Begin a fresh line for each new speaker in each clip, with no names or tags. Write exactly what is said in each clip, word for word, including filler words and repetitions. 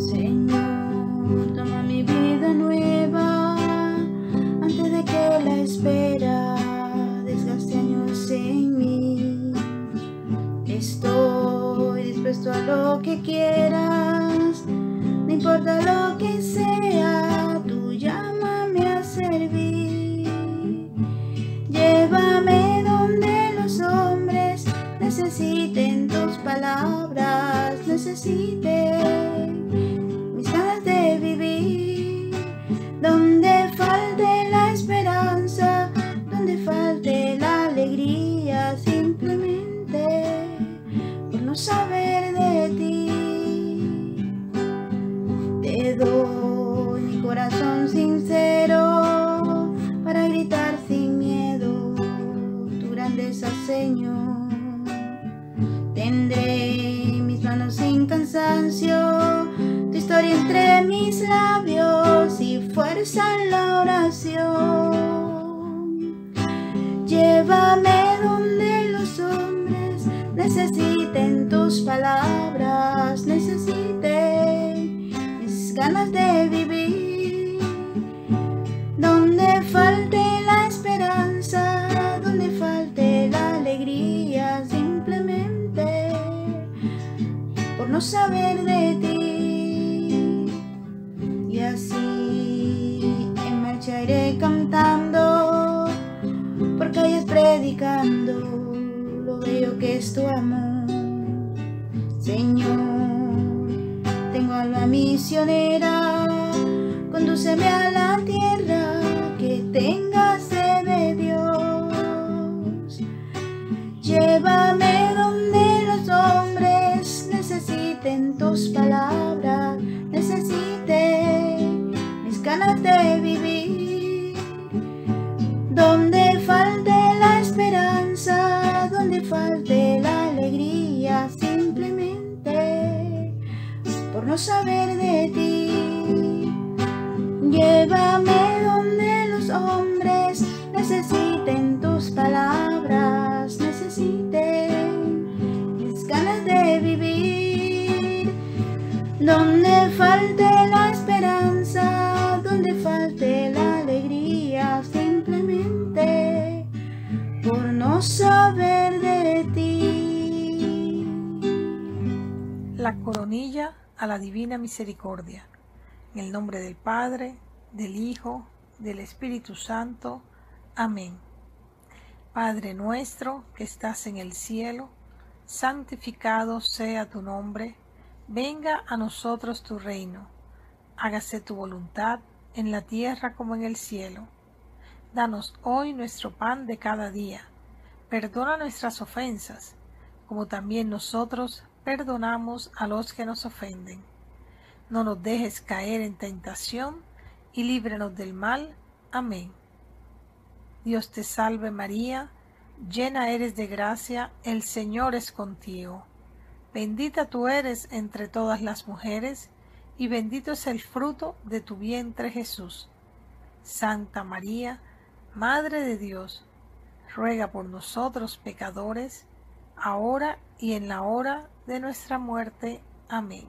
Señor, toma mi vida nueva antes de que la espera desgaste años en mí. Estoy dispuesto a lo que quieras, no importa lo que sea, tú llámame a servir. Llévame donde los hombres necesiten tus palabras, necesiten mis ganas de vivir. Donde falte la esperanza, donde falte la alegría, simplemente por no saber de ti. Te doy mi corazón sincero para gritar sin miedo tu grandeza, Señor. Tendré mis manos sin cansancio, tu historia entre mis labios y fuerza en la oración. Llévame donde los hombres necesiten tus palabras, necesiten mis ganas de vivir. Donde falte la esperanza, donde falte la alegría, simplemente por no saber de ti. Y así en marcha iré cantando, por calles predicando lo bello que es tu amor. Señor, tengo alma misionera, condúceme a la tierra que tenga sed de Dios. Llévame donde los hombres necesiten tus palabras, necesiten mis ganas de vivir. Donde falte la esperanza, donde falte la alegría, simplemente por no saber de ti. Llévame donde los hombres necesiten tus palabras, necesiten mis ganas de vivir. Donde falte la esperanza, donde falte la alegría, simplemente por no saber de ti.
La coronilla a la divina misericordia. En el nombre del Padre, del Hijo, del Espíritu Santo. Amén. Padre nuestro que estás en el cielo, santificado sea tu nombre. Venga a nosotros tu reino. Hágase tu voluntad en la tierra como en el cielo. Danos hoy nuestro pan de cada día. Perdona nuestras ofensas, como también nosotros perdonamos a los que nos ofenden. No nos dejes caer en tentación y líbranos del mal. Amén. Dios te salve María, llena eres de gracia, el Señor es contigo. Bendita tú eres entre todas las mujeres, y bendito es el fruto de tu vientre Jesús. Santa María, Madre de Dios, ruega por nosotros pecadores, ahora y en la hora de nuestra muerte. Amén.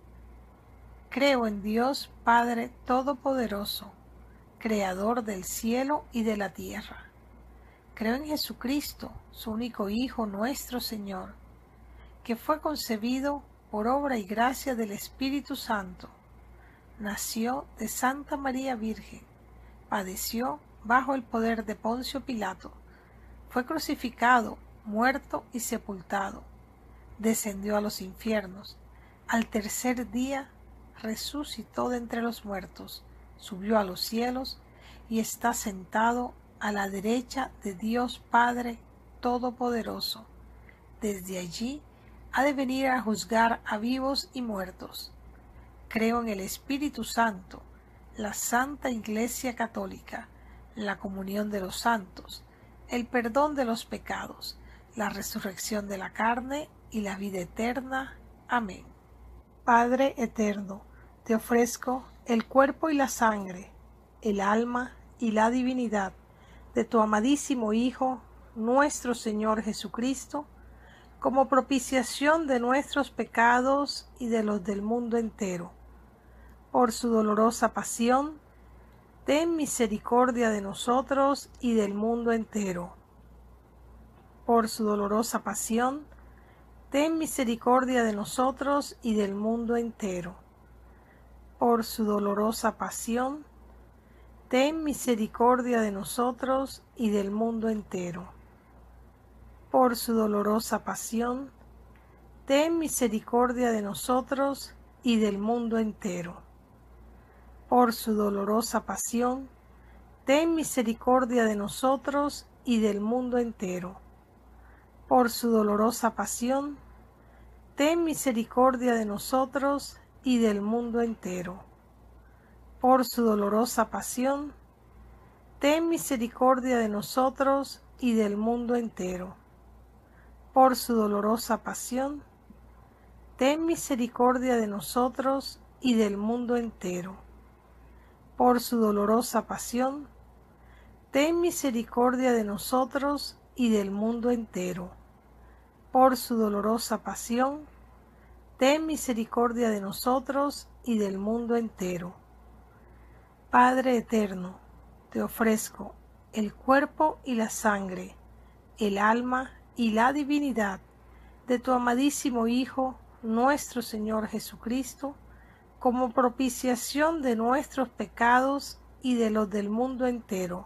Creo en Dios Padre Todopoderoso, Creador del cielo y de la tierra. Creo en Jesucristo, su único Hijo, nuestro Señor, que fue concebido por obra y gracia del Espíritu Santo. Nació de Santa María Virgen, padeció bajo el poder de Poncio Pilato, fue crucificado, muerto y sepultado, descendió a los infiernos, al tercer día resucitó de entre los muertos, subió a los cielos y está sentado a la derecha de Dios Padre Todopoderoso. Desde allí ha de venir a juzgar a vivos y muertos. Creo en el Espíritu Santo, la Santa Iglesia Católica, la comunión de los santos, el perdón de los pecados, la resurrección de la carne y la vida eterna. Amén. Padre eterno, te ofrezco el cuerpo y la sangre, el alma y la divinidad de tu amadísimo Hijo, nuestro Señor Jesucristo, como propiciación de nuestros pecados y de los del mundo entero. por su dolorosa pasión, ten misericordia de nosotros y del mundo entero. Por su dolorosa pasión, ten misericordia de nosotros y del mundo entero. Por su dolorosa pasión, ten misericordia de nosotros y del mundo entero. Por su dolorosa pasión, ten misericordia de nosotros y del mundo entero. Por su dolorosa pasión, ten misericordia de nosotros y del mundo entero. Por su dolorosa pasión, ten misericordia de nosotros y del mundo entero. Por su dolorosa pasión, ten misericordia de nosotros y del mundo entero. Por su dolorosa pasión, ten misericordia de nosotros y del mundo entero. Por su dolorosa pasión, ten misericordia de nosotros y del mundo entero. Por su dolorosa pasión, ten misericordia de nosotros y del mundo entero. Padre eterno, te ofrezco el cuerpo y la sangre, el alma y la divinidad de tu amadísimo Hijo, nuestro Señor Jesucristo, como propiciación de nuestros pecados y de los del mundo entero.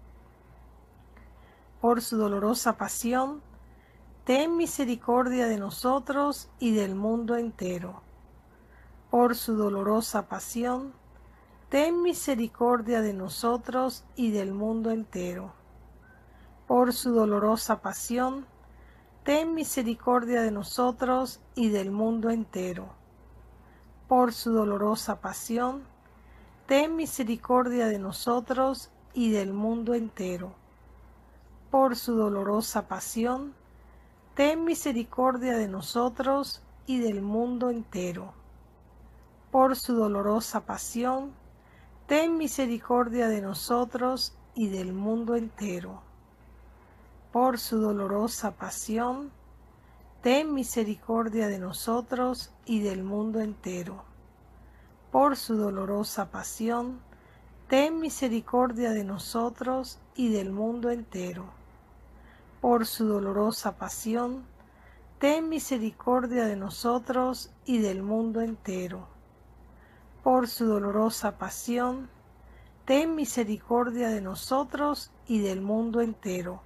Por su dolorosa pasión, ten misericordia de nosotros y del mundo entero. Por su dolorosa pasión, ten misericordia de nosotros y del mundo entero. Por su dolorosa pasión, ten misericordia de nosotros y del mundo entero. Por su dolorosa pasión, ten misericordia de nosotros y del mundo entero. Por su dolorosa pasión, ten misericordia de nosotros y del mundo entero. Por su dolorosa pasión, ten misericordia de nosotros y del mundo entero. Por su dolorosa pasión, ten misericordia de nosotros y del mundo entero. Por su dolorosa pasión, ten misericordia de nosotros y del mundo entero. Por su dolorosa pasión, ten misericordia de nosotros y del mundo entero. Por su dolorosa pasión, ten misericordia de nosotros y del mundo entero.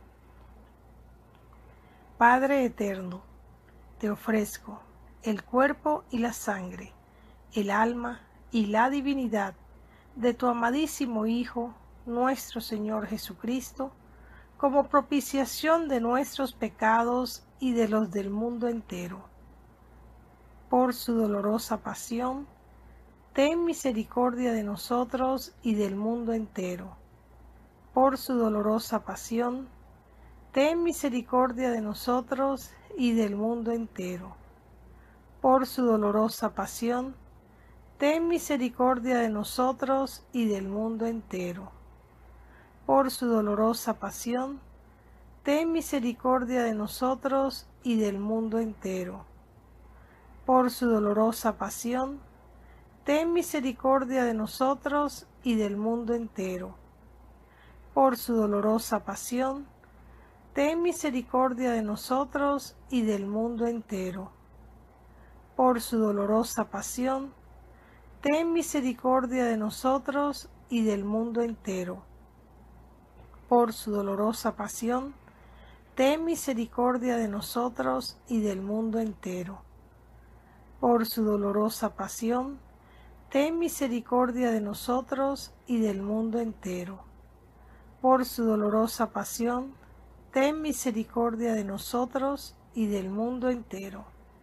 Padre eterno, te ofrezco el cuerpo y la sangre, el alma y la divinidad de tu amadísimo Hijo, nuestro Señor Jesucristo, como propiciación de nuestros pecados y de los del mundo entero. Por su dolorosa pasión, ten misericordia de nosotros y del mundo entero. Por su dolorosa pasión, ten misericordia de nosotros y del mundo entero. Por su dolorosa pasión, ten misericordia de nosotros y del mundo entero. Por su dolorosa pasión, ten misericordia de nosotros y del mundo entero. Por su dolorosa pasión, ten misericordia de nosotros y del mundo entero. Por su dolorosa pasión, ten misericordia de nosotros y del mundo entero. Por su dolorosa pasión, ten misericordia de nosotros y del mundo entero. Por su dolorosa pasión, ten misericordia de nosotros y del mundo entero. Por su dolorosa pasión, ten misericordia de nosotros y del mundo entero. Por su dolorosa pasión, ten misericordia de nosotros y del mundo entero.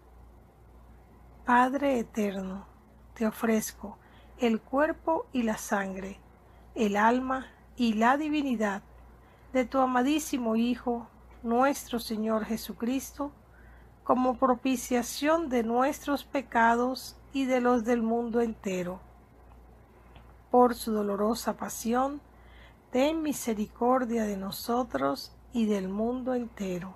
Padre eterno, te ofrezco el cuerpo y la sangre, el alma y la divinidad de tu amadísimo Hijo, nuestro Señor Jesucristo, como propiciación de nuestros pecados y de los del mundo entero. Por su dolorosa pasión, ten misericordia de nosotros y del mundo entero.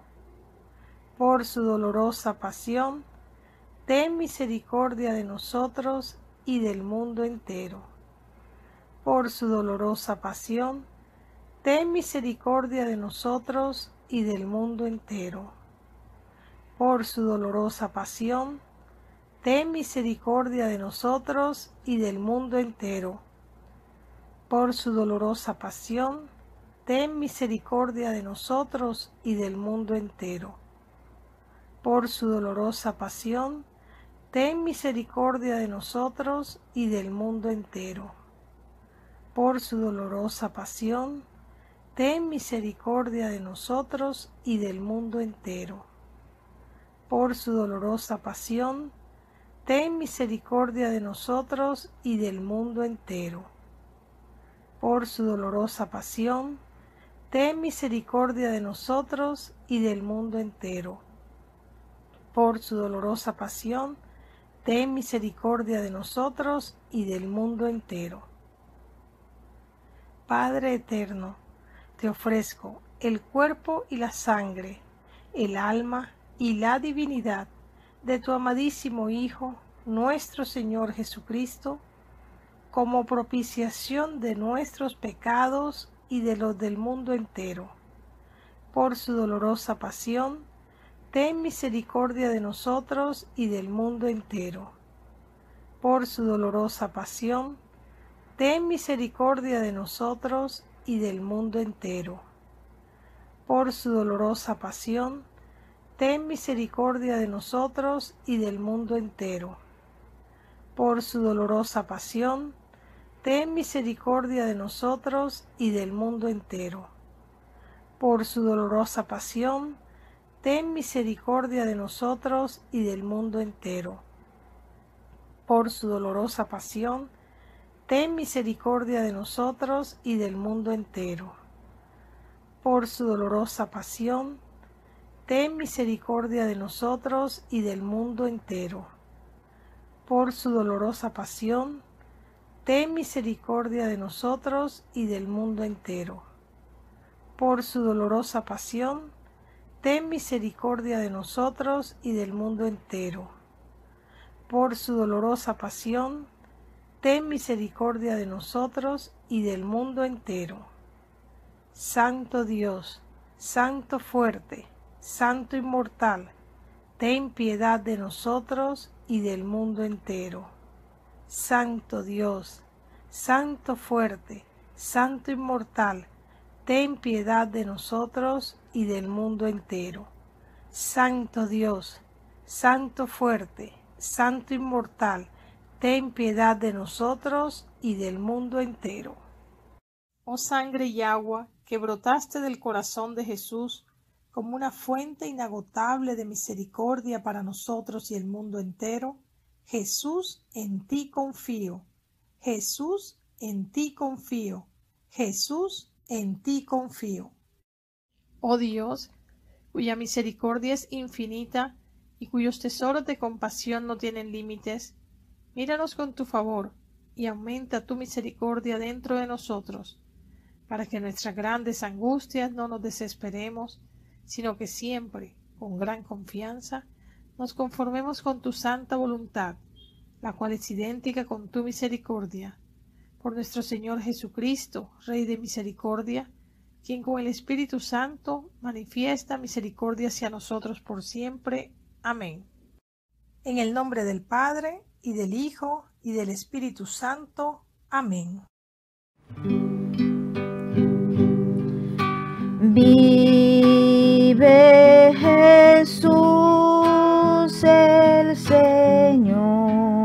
Por su dolorosa pasión, ten misericordia de nosotros y del mundo entero. Por su dolorosa pasión, ten misericordia de nosotros y del mundo entero. Por su dolorosa pasión, ten misericordia de nosotros y del mundo entero. Por su dolorosa pasión, ten misericordia de nosotros y del mundo entero. Por su dolorosa pasión, ten misericordia de nosotros y del mundo entero. Por su dolorosa pasión, ten misericordia de nosotros y del mundo entero. Por su dolorosa pasión, ten misericordia de nosotros y del mundo entero. Por su dolorosa pasión, ten misericordia de nosotros y del mundo entero. Por su dolorosa pasión, ten misericordia de nosotros y del mundo entero. Padre eterno, te ofrezco el cuerpo y la sangre, el alma y la divinidad de tu amadísimo Hijo, nuestro Señor Jesucristo, como propiciación de nuestros pecados y de los del mundo entero. Por su dolorosa pasión, ten misericordia de nosotros y del mundo entero. Por su dolorosa pasión, ten misericordia de nosotros y del mundo entero. Por su dolorosa pasión, ten misericordia de nosotros y del mundo entero. Por su dolorosa pasión, ten misericordia de nosotros y del mundo entero. Por su dolorosa pasión, ten misericordia de nosotros y del mundo entero. Por su dolorosa pasión, ten misericordia de nosotros y del mundo entero. Por su dolorosa pasión, ten misericordia de nosotros y del mundo entero. Por su dolorosa pasión, ten misericordia de nosotros y del mundo entero. Por su dolorosa pasión, ten misericordia de nosotros y del mundo entero. Por su dolorosa pasión, ten misericordia de nosotros y del mundo entero. Santo Dios, Santo fuerte, Santo inmortal, ten piedad de nosotros y del mundo entero. Santo Dios, Santo fuerte, Santo inmortal, ten piedad de nosotros y del mundo entero. Santo Dios, Santo fuerte, Santo inmortal, ten piedad de nosotros y del mundo entero. Oh sangre y agua que brotaste del corazón de Jesús como una fuente inagotable de misericordia para nosotros y el mundo entero, Jesús, en ti confío. Jesús, en ti confío. Jesús, en ti confío. Oh Dios, cuya misericordia es infinita y cuyos tesoros de compasión no tienen límites, míranos con tu favor y aumenta tu misericordia dentro de nosotros, para que en nuestras grandes angustias no nos desesperemos, sino que siempre, con gran confianza, nos conformemos con tu santa voluntad, la cual es idéntica con tu misericordia. Por nuestro Señor Jesucristo, Rey de misericordia, quien con el Espíritu Santo manifiesta misericordia hacia nosotros por siempre. Amén. En el nombre del Padre, y del Hijo, y del Espíritu Santo. Amén.
Vive Jesús el Señor.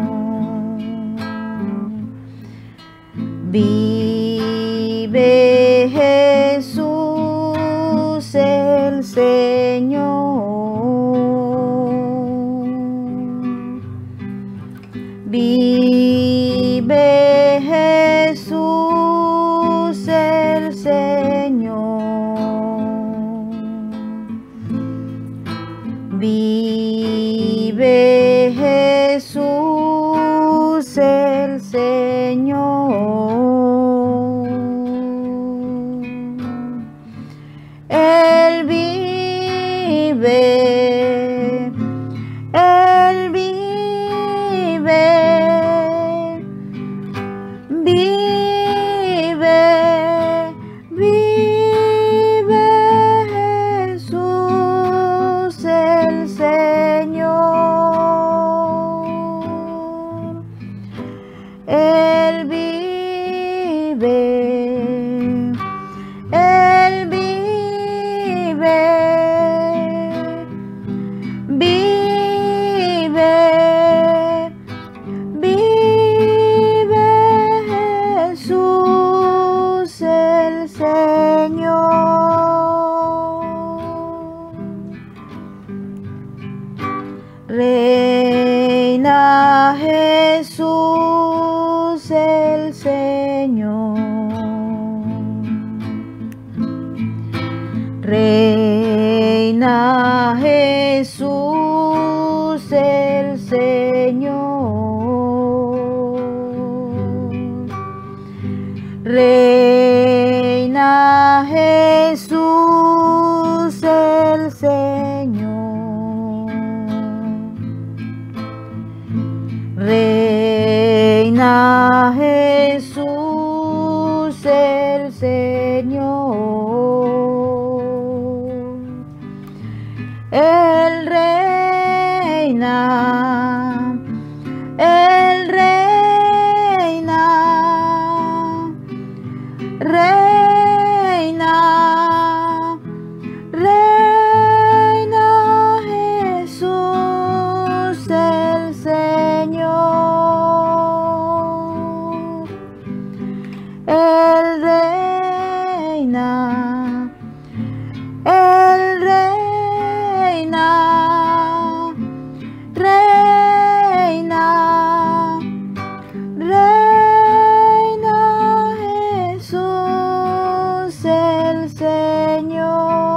Vive Jesús el Señor. Vive Jesús el Señor. Vive Jesús el Señor. Él vive, Él vive. Él vive, Él vive, vive, vive Jesús el Señor. Reina Jesús el Señor. Reina Jesús el Señor. Reina Jesús el Señor. Reina Jesús el Señor. Él reina, Él reina, reina, reina Jesús el Señor. Él reina, Él reina, reina, reina Jesús el Señor.